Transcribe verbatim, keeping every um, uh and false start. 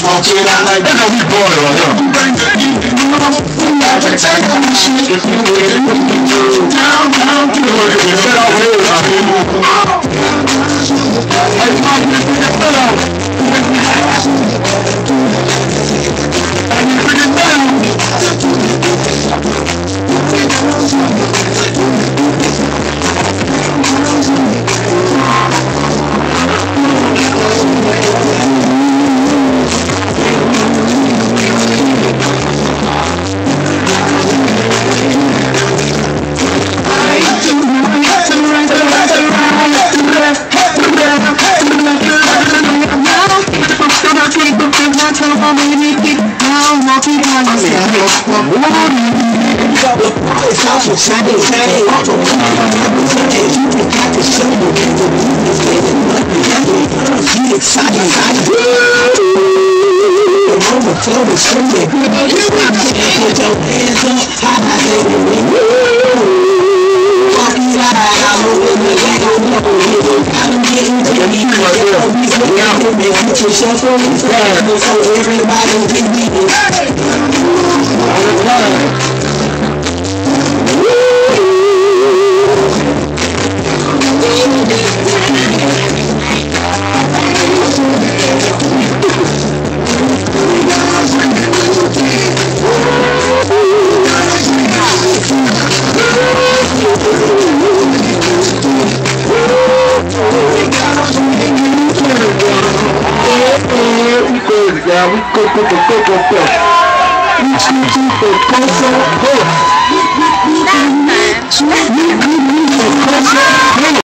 smoke it out like that. We bought it right here. If you with it, what you do? Down, down, do it. Get out here, I mean. Hey, Mom, you bring it down. And you bring it down. Yeah, we go put the cocoa push. We choose the cocoa push.